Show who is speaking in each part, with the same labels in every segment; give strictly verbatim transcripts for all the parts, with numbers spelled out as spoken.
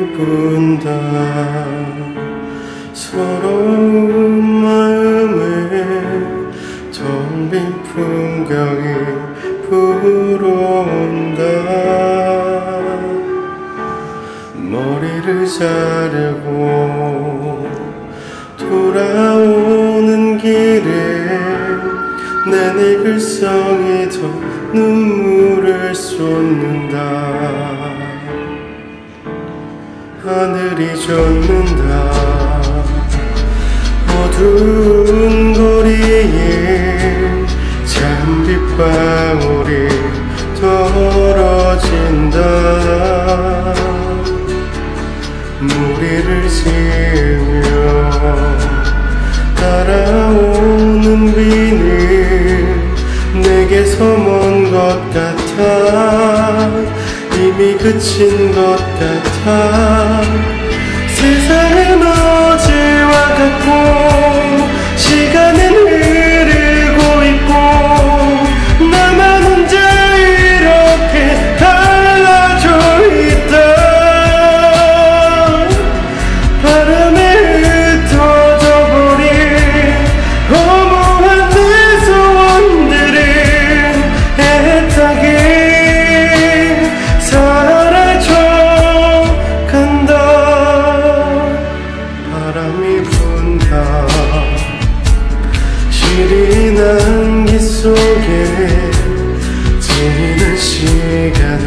Speaker 1: 분다. 서러운 마음에 텅 빈 풍경이 불어온다. 머리를 자르고 돌아오는 길에 내 늙을성이 더 눈물을 쏟는다. 하늘이 젖는다. 어두운 거리에 찬빗방울이 떨어진다. 무리를 지으며 따라오는 비는 내게서 먼 것 같아. 이미 그친 것 같아. 세상은 어제와 같고 시간은 흐르고 있고 나만 혼자 이렇게 달라져 있다. 바람에 흩어져 버린 허무한 내 소원들은 애타게 사라져 간다. 바람이 분다. 시린 안기 속에 지리는 시간을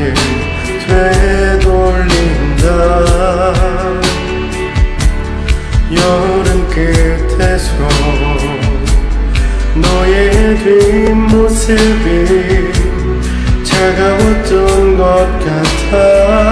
Speaker 1: 되돌린다. 여름 끝에서 너의 뒷모습이 차가웠던 것 같아.